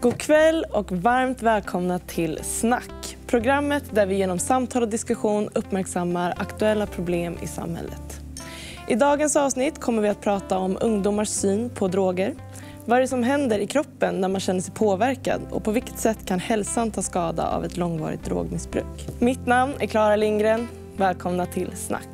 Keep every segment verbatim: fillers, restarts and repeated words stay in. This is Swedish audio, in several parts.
God kväll och varmt välkomna till Snack. Programmet där vi genom samtal och diskussion uppmärksammar aktuella problem i samhället. I dagens avsnitt kommer vi att prata om ungdomars syn på droger. Vad är det som händer i kroppen när man känner sig påverkad och på vilket sätt kan hälsan ta skada av ett långvarigt drogmissbruk? Mitt namn är Clara Lindgren. Välkomna till Snack.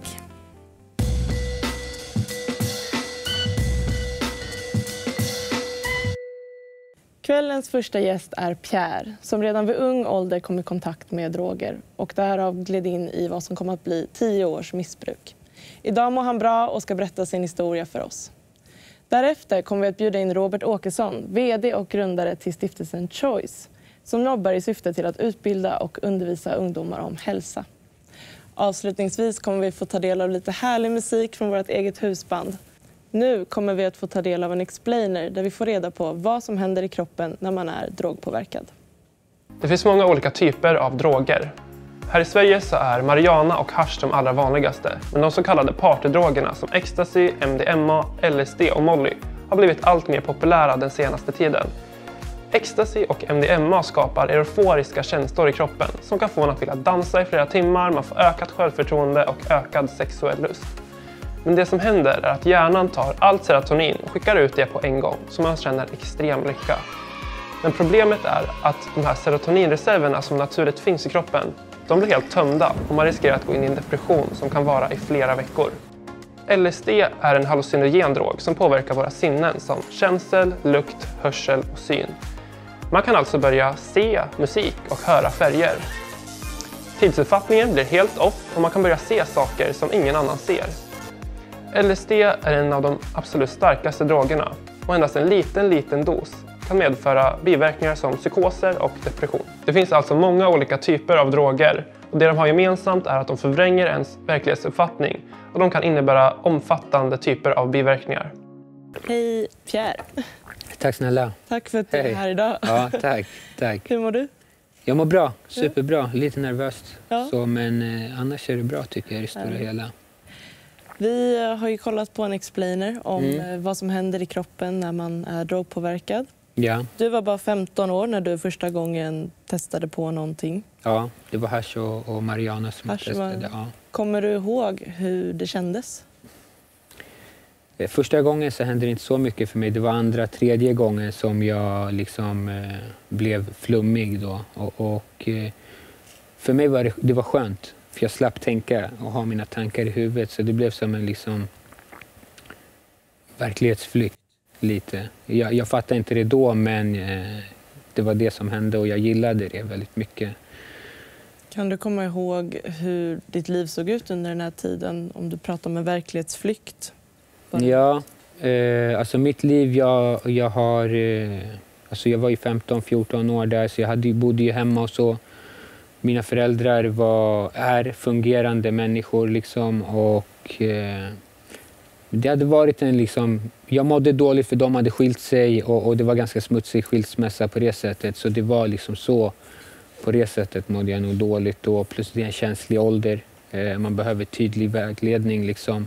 Kvällens första gäst är Pierre, som redan vid ung ålder kom i kontakt med droger och därav gled in i vad som kommer att bli tio års missbruk. Idag mår han bra och ska berätta sin historia för oss. Därefter kommer vi att bjuda in Robert Åkesson, vd och grundare till stiftelsen Choice, som jobbar i syfte till att utbilda och undervisa ungdomar om hälsa. Avslutningsvis kommer vi få ta del av lite härlig musik från vårt eget husband. Nu kommer vi att få ta del av en explainer där vi får reda på vad som händer i kroppen när man är drogpåverkad. Det finns många olika typer av droger. Här i Sverige så är marijuana och hasch de allra vanligaste, men de så kallade partydrogerna som ecstasy, M D M A, L S D och Molly har blivit allt mer populära den senaste tiden. Ecstasy och M D M A skapar euforiska känslor i kroppen som kan få en att vilja dansa i flera timmar, man får ökat självförtroende och ökad sexuell lust. Men det som händer är att hjärnan tar allt serotonin och skickar ut det på en gång så man känner extrem lycka. Men problemet är att de här serotoninreserverna som naturligt finns i kroppen, de blir helt tömda och man riskerar att gå in i en depression som kan vara i flera veckor. L S D är en hallucinogen drog som påverkar våra sinnen som känsel, lukt, hörsel och syn. Man kan alltså börja se musik och höra färger. Tidsuppfattningen blir helt off och man kan börja se saker som ingen annan ser. L S D är en av de absolut starkaste drogerna och endast en liten, liten dos kan medföra biverkningar som psykoser och depression. Det finns alltså många olika typer av droger och det de har gemensamt är att de förvränger ens verklighetsuppfattning och de kan innebära omfattande typer av biverkningar. Hej Pierre. Tack snälla. Tack för att du är här idag. Ja, tack, tack. Hur mår du? Jag mår bra, superbra. Lite nervöst, ja. så, men eh, annars är det bra tycker jag i det stora ja. hela. Vi har ju kollat på en explainer om Mm. vad som händer i kroppen när man är drogpåverkad. Ja. Du var bara femton år när du första gången testade på någonting. Ja, det var hasch och, och marijuana som Hasch jag testade. var... Ja. Kommer du ihåg hur det kändes? Första gången så hände det inte så mycket för mig. Det var andra, tredje gången som jag liksom eh, blev flummig då. Och, och eh, för mig var det, det var skönt. För jag slapp tänka och ha mina tankar i huvudet. Så det blev som en liksom verklighetsflykt lite. Jag, jag fattade inte det då, men eh, det var det som hände och jag gillade det väldigt mycket. Kan du komma ihåg hur ditt liv såg ut under den här tiden? Om du pratar om en verklighetsflykt? Bara... Ja, eh, alltså mitt liv, jag, jag har... Eh, alltså jag var ju femton fjorton år där så jag hade, bodde ju hemma och så. Mina föräldrar var, är fungerande människor liksom och eh, det hade varit en liksom, jag mådde dåligt för de hade skilt sig och, och det var ganska smutsig skilsmässa på det sättet så det var liksom så, på det sättet mådde jag nog dåligt då, plus det är en känslig ålder, eh, man behöver tydlig vägledning liksom.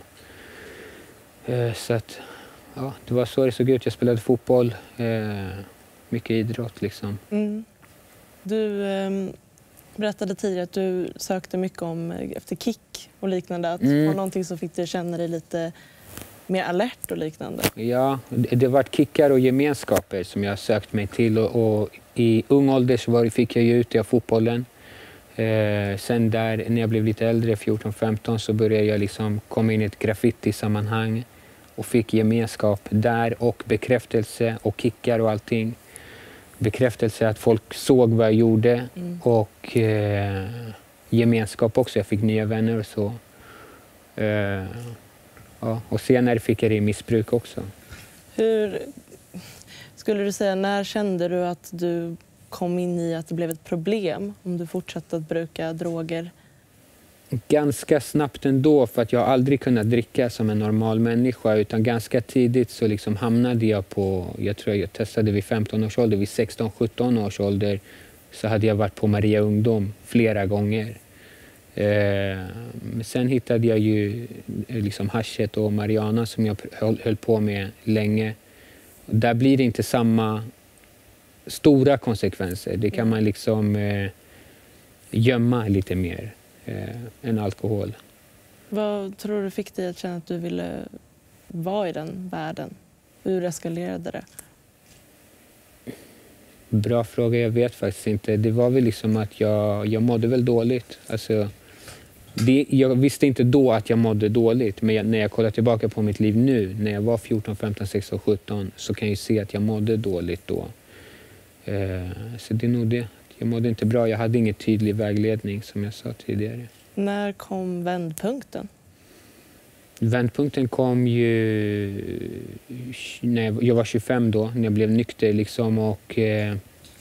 Eh, så att, ja, det var så det såg ut, jag spelade fotboll, eh, mycket idrott liksom. Mm. Du... Eh... berättade tidigare att du sökte mycket om efter kick och liknande. Att mm. var någonting som fick dig känna dig lite mer alert och liknande. Ja, det, det var kickar och gemenskaper som jag sökt mig till. Och, och i ung ålder så var, fick jag ju ut av fotbollen. Eh, sen där, när jag blev lite äldre, fjorton femton, så började jag liksom komma in i ett graffiti-sammanhang. Och fick gemenskap där och bekräftelse och kickar och allting. Bekräftelse att folk såg vad jag gjorde mm. och eh, gemenskap också. Jag fick nya vänner och så. Eh, ja. Och senare fick jag det i missbruk också. Hur skulle du säga, när kände du att du kom in i att det blev ett problem om du fortsatte att bruka droger? Ganska snabbt ändå, för att jag aldrig kunnat dricka som en normal människa, utan ganska tidigt så liksom hamnade jag på, jag tror jag testade vid femton års ålder, vid sexton sjutton års ålder så hade jag varit på Maria Ungdom flera gånger. Eh, men sen hittade jag ju liksom haschet och marijuana som jag höll, höll på med länge. Där blir det inte samma stora konsekvenser. Det kan man liksom eh, gömma lite mer eh, än alkohol. Vad tror du fick dig att känna att du ville vara i den världen? Hur eskalerade det? Bra fråga, jag vet faktiskt inte. Det var väl liksom att jag, jag mådde väl dåligt. Alltså, det, jag visste inte då att jag mådde dåligt, men jag, när jag kollar tillbaka på mitt liv nu, när jag var fjorton, femton, sexton, sjutton, så kan jag se att jag mådde dåligt då. Eh, så det är nog det. Jag mådde inte bra, jag hade ingen tydlig vägledning som jag sa tidigare. När kom vändpunkten? Vändpunkten kom ju när jag var tjugofem då, när jag blev nykter liksom, och eh,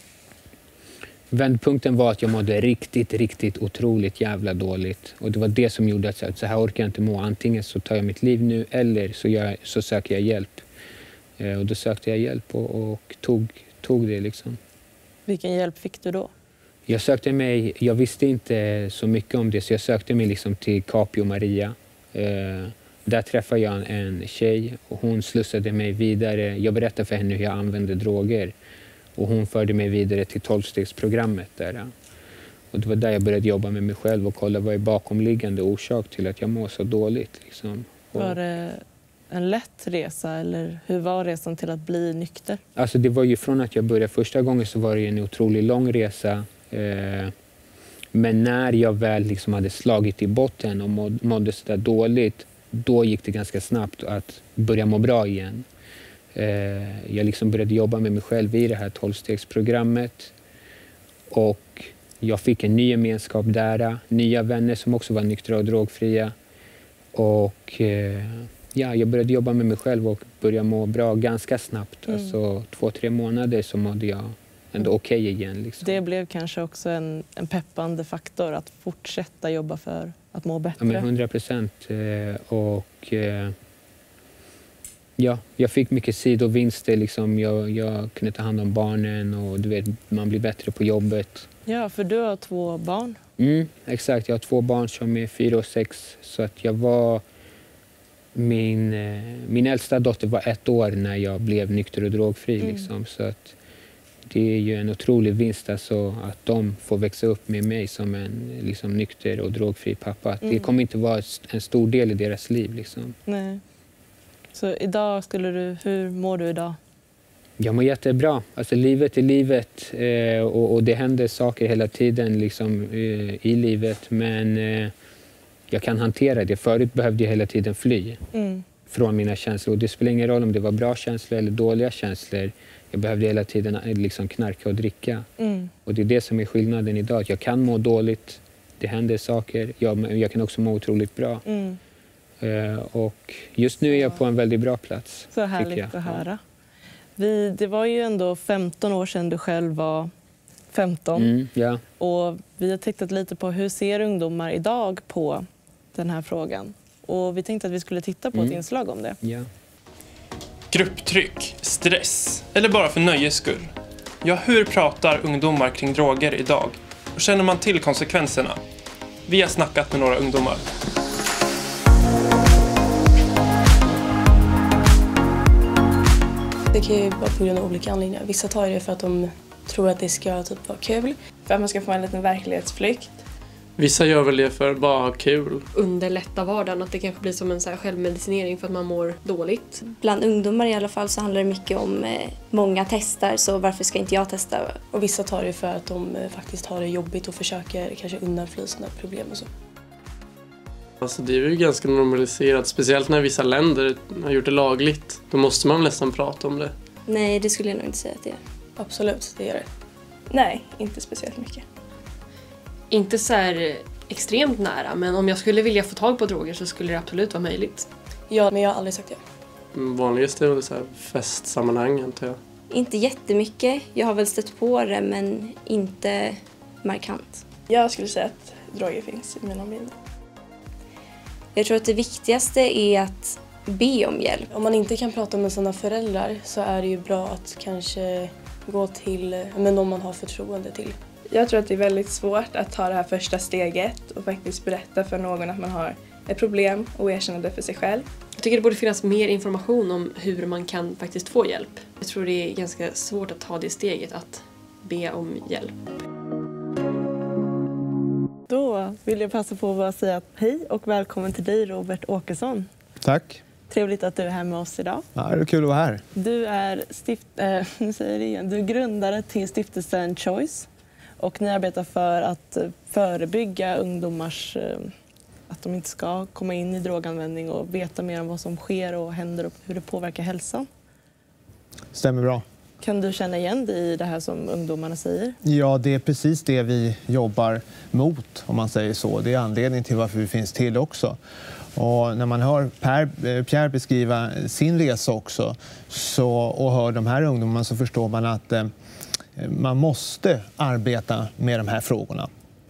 vändpunkten var att jag mådde riktigt, riktigt otroligt jävla dåligt. Och det var det som gjorde att så här orkar jag inte må. Antingen så tar jag mitt liv nu eller så, jag, så söker jag hjälp. Eh, och då sökte jag hjälp och, och tog, tog det liksom. Vilken hjälp fick du då? Jag sökte mig, jag visste inte så mycket om det, så jag sökte mig liksom till Capio Maria. Eh, där träffade jag en tjej och hon slussade mig vidare. Jag berättade för henne hur jag använde droger. Och hon förde mig vidare till tolvstegsprogrammet där. Och det var där jag började jobba med mig själv och kolla vad är bakomliggande orsak till att jag mår så dåligt. Liksom. Och var det en lätt resa eller hur var resan till att bli nykter? alltså det var ju från att jag började första gången så var det en otroligt lång resa. Eh, men när jag väl liksom hade slagit i botten och måd, mådde så där dåligt, då gick det ganska snabbt att börja må bra igen. Eh, jag liksom började jobba med mig själv i det här tolvstegsprogrammet. Och jag fick en ny gemenskap där, nya vänner som också var nyktra och drogfria. Och eh, ja, jag började jobba med mig själv och började må bra ganska snabbt. Mm. Alltså två, tre månader så mådde jag ändå okej okay igen. Liksom. Det blev kanske också en, en peppande faktor att fortsätta jobba för att må bättre. Ja, men hundra procent. Eh, och eh, ja, jag fick mycket sidovinster. Liksom. Jag, jag kunde ta hand om barnen och du vet, man blir bättre på jobbet. Ja, för du har två barn. Mm, exakt, jag har två barn som är fyra och sex. Så att jag var... Min, eh, min äldsta dotter var ett år när jag blev nykter och drogfri. Mm. Liksom. Så att det är ju en otrolig vinst alltså, att de får växa upp med mig som en liksom, nykter och drogfri pappa. Mm. Det kommer inte vara en stor del i deras liv. Liksom. Nej. Så idag skulle du, hur mår du idag? Jag mår jättebra. Alltså livet är livet eh, och, och det händer saker hela tiden liksom, eh, i livet. Men eh, jag kan hantera det. Förut behövde jag hela tiden fly mm. från mina känslor. Och det spelar ingen roll om det var bra känslor eller dåliga känslor. Jag behövde hela tiden liksom, knarka och dricka. Mm. Och det är det som är skillnaden idag. Jag kan må dåligt. Det händer saker. Jag, jag kan också må otroligt bra. Mm. Uh, och just nu är jag på en väldigt bra plats. Så härligt att höra. Vi, det var ju ändå femton år sedan du själv var femton. Mm, ja. Och vi har tittat lite på hur ser ungdomar idag på den här frågan. Och vi tänkte att vi skulle titta på mm. ett inslag om det. Ja. Grupptryck, stress eller bara för nöjes skull. Ja, hur pratar ungdomar kring droger idag? Och känner man till konsekvenserna? Vi har snackat med några ungdomar. Det kan ju vara på grund av olika anledningar. Vissa tar det för att de tror att det ska typ vara kul. För att man ska få en liten verklighetsflykt. Vissa gör väl det för att bara ha kul. Underlätta vardagen, att det kanske blir som en så här självmedicinering för att man mår dåligt. Bland ungdomar i alla fall så handlar det mycket om eh, många testar, så varför ska inte jag testa? Och vissa tar det för att de eh, faktiskt har det jobbigt och försöker kanske undanfly sina problem och så. Alltså det är ju ganska normaliserat, speciellt när vissa länder har gjort det lagligt. Då måste man nästan prata om det. Nej, det skulle jag nog inte säga att det är. Absolut, det är det. Nej, inte speciellt mycket. Inte så här extremt nära, men om jag skulle vilja få tag på droger så skulle det absolut vara möjligt. Ja, men jag har aldrig sagt det. Vanligast är väl så här festsammanhang, antar jag. Inte jättemycket. Jag har väl stött på det, men inte markant. Jag skulle säga att droger finns i mina omgivning. Jag tror att det viktigaste är att be om hjälp. Om man inte kan prata med sina föräldrar så är det ju bra att kanske gå till med någon man har förtroende till. Jag tror att det är väldigt svårt att ta det här första steget och faktiskt berätta för någon att man har ett problem och erkänna det för sig själv. Jag tycker det borde finnas mer information om hur man kan faktiskt få hjälp. Jag tror det är ganska svårt att ta det steget att be om hjälp. Då vill jag passa på att säga hej och välkommen till dig, Robert Åkesson. Tack. Trevligt att du är här med oss idag. Ja, det är kul att vara här. Du är, stift, äh, nu säger jag det igen. Du är grundare till stiftelsen Choice och ni arbetar för att förebygga ungdomars äh, att de inte ska komma in i droganvändning och veta mer om vad som sker och händer och hur det påverkar hälsan. Stämmer bra. Kan du känna igen dig i det här som ungdomarna säger? Ja, det är precis det vi jobbar mot, om man säger så. Det är anledningen till varför vi finns till också. Och när man hör per, Pierre beskriva sin resa också så, och hör de här ungdomarna så förstår man att eh, man måste arbeta med de här frågorna.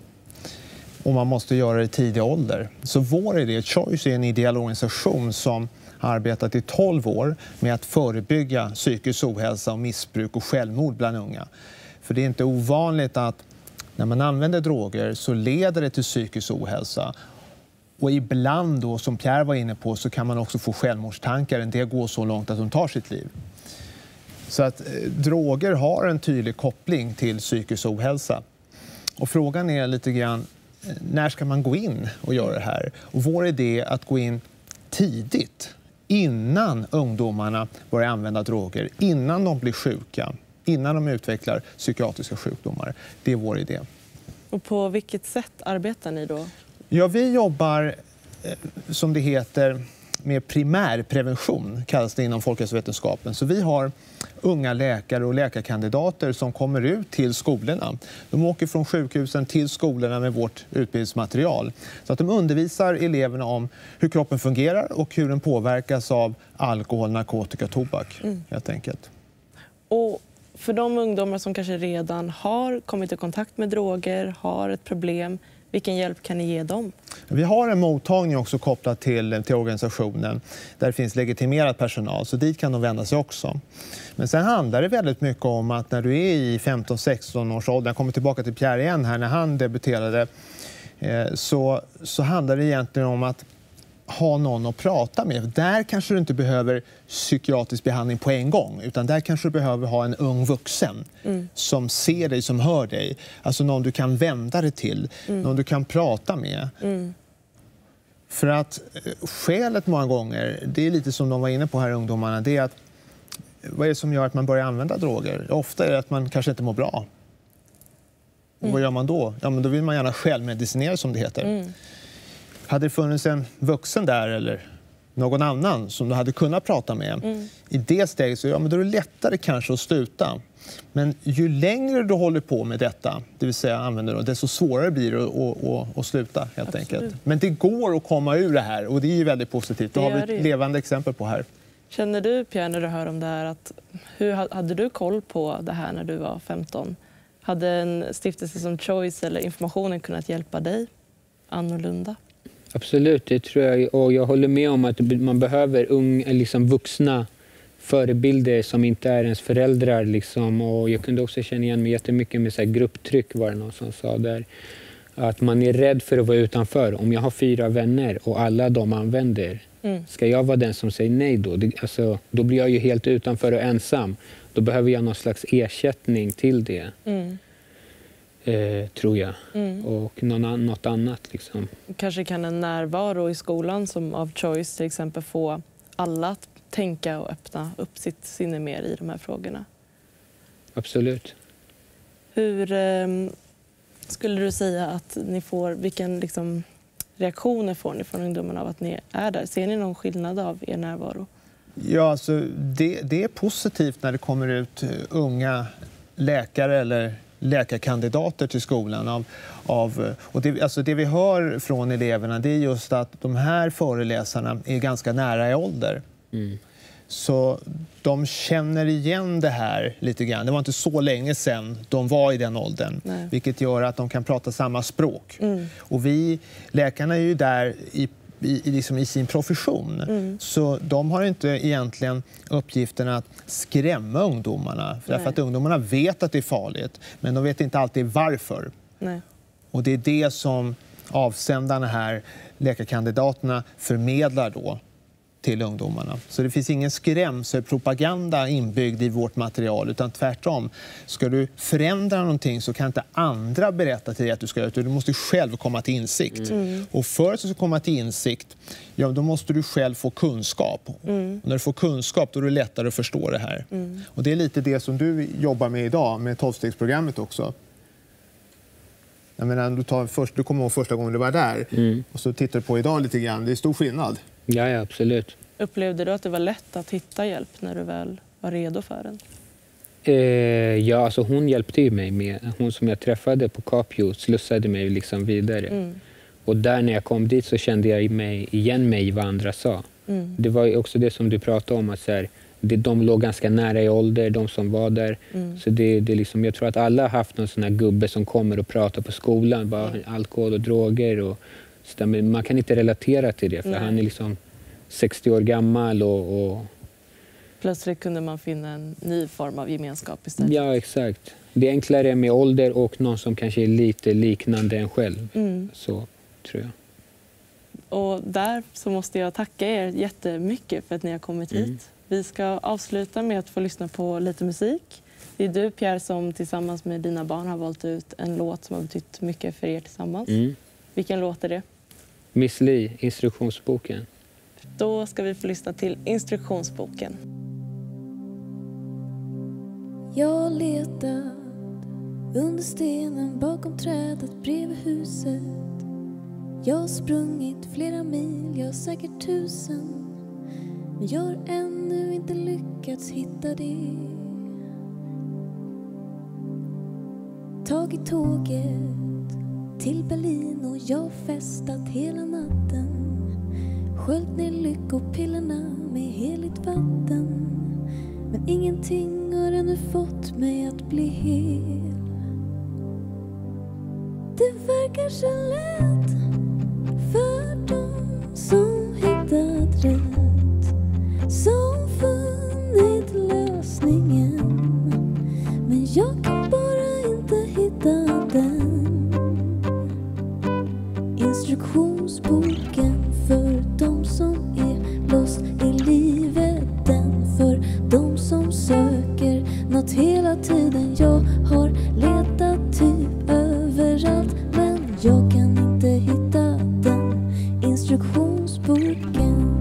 Och man måste göra det i tidig ålder. Så vår idé, Choice, är en ideell organisation som har arbetat i tolv år med att förebygga psykisk ohälsa och missbruk och självmord bland unga. För det är inte ovanligt att när man använder droger så leder det till psykisk ohälsa. Och ibland då, som Pierre var inne på, så kan man också få självmordstankar. En del går så långt att de tar sitt liv. Så att eh, droger har en tydlig koppling till psykisk ohälsa. Och frågan är lite grann, när ska man gå in och göra det här? Och vår idé är att gå in tidigt, innan ungdomarna börjar använda droger, innan de blir sjuka, innan de utvecklar psykiatriska sjukdomar. Det är vår idé. Och på vilket sätt arbetar ni då? Ja, vi jobbar, som det heter, med primärprevention, kallas det inom folkhälsovetenskapen. Så vi har unga läkare och läkarkandidater som kommer ut till skolorna. De åker från sjukhusen till skolorna med vårt utbildningsmaterial. Så att de undervisar eleverna om hur kroppen fungerar och hur den påverkas av alkohol, narkotika och tobak, mm. helt enkelt. Och för de ungdomar som kanske redan har kommit i kontakt med droger, har ett problem, vilken hjälp kan ni ge dem? Vi har en mottagning också kopplat till, till organisationen där det finns legitimerad personal, så dit kan de vända sig också. Men sen handlar det väldigt mycket om att när du är i femton sexton års ålder, jag kommer tillbaka till Pierre igen här, när han debuterade, eh, så, så handlar det egentligen om att ha någon att prata med. Där kanske du inte behöver psykiatrisk behandling på en gång, utan där kanske du behöver ha en ung vuxen mm. som ser dig, som hör dig. Alltså någon du kan vända dig till, mm. någon du kan prata med. Mm. För att skälet många gånger, det är lite som de var inne på här, ungdomarna, det är att vad är det som gör att man börjar använda droger? Ofta är det att man kanske inte mår bra. Och mm. vad gör man då? Ja, men då vill man gärna självmedicinera, som det heter. Mm. Hade det funnits en vuxen där eller någon annan som du hade kunnat prata med mm. i det steget, så ja, men då är det lättare kanske att sluta. Men ju längre du håller på med detta, det vill säga använder det, desto svårare blir det att, att, att, att sluta, helt Absolut. enkelt. Men det går att komma ur det här, och det är ju väldigt positivt. Det, det har vi ett levande exempel på här. Känner du, Pierre, när du hör om det här, att hur hade du koll på det här när du var femton? Hade en stiftelse som Choice eller informationen kunnat hjälpa dig annorlunda? Absolut, det tror jag. Och jag håller med om att man behöver unga, liksom vuxna förebilder som inte är ens föräldrar. Liksom. Och jag kunde också känna igen mig jättemycket med så här grupptryck, var det någon som sa där. Att man är rädd för att vara utanför. Om jag har fyra vänner och alla de använder, mm. ska jag vara den som säger nej då? Det, alltså, då blir jag ju helt utanför och ensam. Då behöver jag någon slags ersättning till det. Mm. Eh, tror jag. Mm. Och någon, något annat. Liksom. Kanske kan en närvaro i skolan som av Choice till exempel få alla att tänka och öppna upp sitt sinne mer i de här frågorna. Absolut. Hur eh, skulle du säga att ni får, vilken liksom, reaktioner får ni från ungdomarna av att ni är där? Ser ni någon skillnad av er närvaro? Ja, alltså, det, det är positivt när det kommer ut unga läkare eller läkarkandidater till skolan. Av, av, och det, alltså det vi hör från eleverna, det är just att de här föreläsarna är ganska nära i ålder. Mm. Så de känner igen det här lite grann. Det var inte så länge sedan de var i den åldern. Nej. Vilket gör att de kan prata samma språk. Mm. Och vi läkarna är ju där i I, liksom i sin profession. Mm. Så de har inte egentligen uppgiften att skrämma ungdomarna. För därför att ungdomarna vet att det är farligt, men de vet inte alltid varför. Nej. Och det är det som avsändarna här, läkarkandidaterna, förmedlar då till ungdomarna. Så det finns ingen skrämselpropaganda inbyggd i vårt material, utan tvärtom. Ska du förändra någonting så kan inte andra berätta till dig att du ska göra det. Du måste själv komma till insikt. Mm. Och för att du ska komma till insikt, ja, då måste du själv få kunskap. Mm. Och när du får kunskap då är det lättare att förstå det här. Mm. Och det är lite det som du jobbar med idag med tolvstegsprogrammet också. Jag menar, du, tar först, du kommer ihåg första gången du var där mm. och så tittar du på idag lite grann. Det är stor skillnad. Ja, ja, absolut. Upplevde du att det var lätt att hitta hjälp när du väl var redo för den? Eh, ja, alltså hon hjälpte ju mig med. Hon som jag träffade på Capio slussade mig liksom vidare. Mm. Och där när jag kom dit så kände jag mig, igen mig i vad andra sa. Mm. Det var ju också det som du pratade om, att så här, det, de låg ganska nära i ålder, de som var där. Mm. Så det, det liksom, jag tror att alla har haft någon sån här gubbe som kommer och pratar på skolan. Bara mm. alkohol och droger. Och, så där, men man kan inte relatera till det, för mm. han är liksom sextio år gammal och, och... Plötsligt kunde man finna en ny form av gemenskap istället. Ja, exakt. Det är enklare med ålder och någon som kanske är lite liknande en själv. Mm. Så tror jag. Och där så måste jag tacka er jättemycket för att ni har kommit mm. hit. Vi ska avsluta med att få lyssna på lite musik. Det är du, Pierre, som tillsammans med dina barn har valt ut en låt som har betytt mycket för er tillsammans. Mm. Vilken låt är det? Miss Li, Instruktionsboken. Då ska vi få lyssna till Instruktionsboken. Jag letar under stenen bakom trädet bredvid huset. Jag har sprungit flera mil, jag har säkert tusen. Men jag har ännu inte lyckats hitta det. Tagit tåget till Berlin och jag har festat hela natten. Sköljt ner lyckopillerna med heligt vatten. Men ingenting har ännu fått mig att bli hel. Det verkar så lätt för dem som hittat rätt, som funnit lösningen. Men jag kan bara inte hitta den. Instruktionsboken för dem som är lost i livet. Den för dem som söker något hela tiden. Jag har letat typ överallt, men jag kan inte hitta den. Instruktionsboken.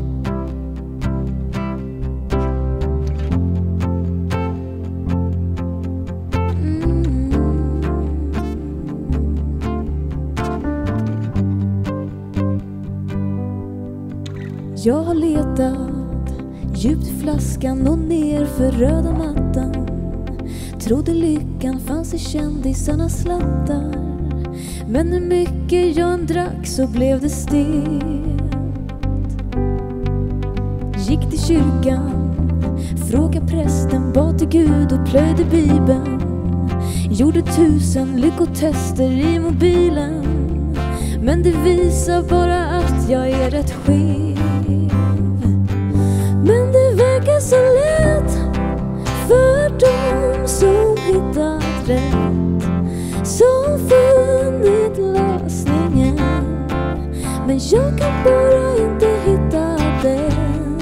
Jag har letat djupt i flaskan och ner för röda mattan. Trodde lyckan fanns i kändisarnas slattar. Men hur mycket jag än drack så blev det stelt. Gick till kyrkan, frågade prästen, bad till Gud och plöjde Bibeln. Gjorde tusen lyckotester i mobilen. Men det visar bara att jag är rätt skev. Men det verkar så lätt för dem som hittat rätt, som funnit lösningen. Men jag kan bara inte hitta den.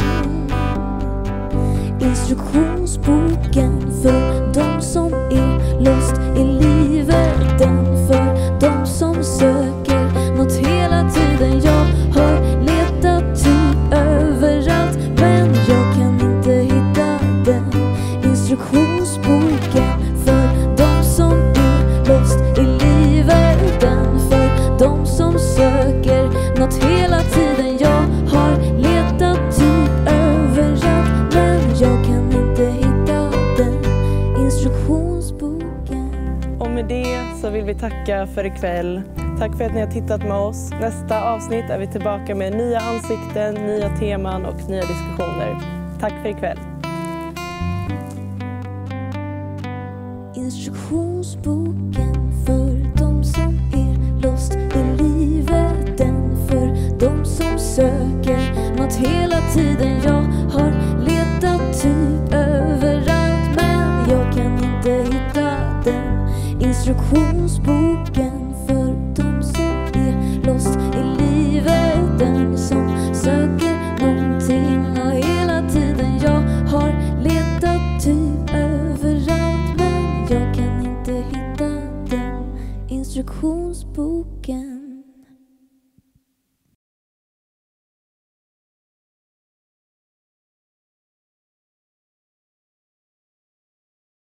Instruktionsboken för dem som är lost i livet. Den för dem som söker något hela tiden. Jag har letat typ överallt, men jag kan inte hitta den. Instruktionsboken för dem som är lost i livet. Den för dem som söker något hela tiden. Jag har letat typ överallt, men jag kan inte hitta den. Instruktionsboken. Och med det så vill vi tacka för ikväll. Tack för att ni har tittat med oss. Nästa avsnitt är vi tillbaka med nya ansikten, nya teman och nya diskussioner. Tack för ikväll. Instruktionsboken för dem som är lost i livet. Den för dem som söker något hela tiden. Jag har letat typ överallt, men jag kan inte hitta den. Instruktionsboken för dem som är lost i livet. Den som söker någonting inte hitta den instruktionsboken.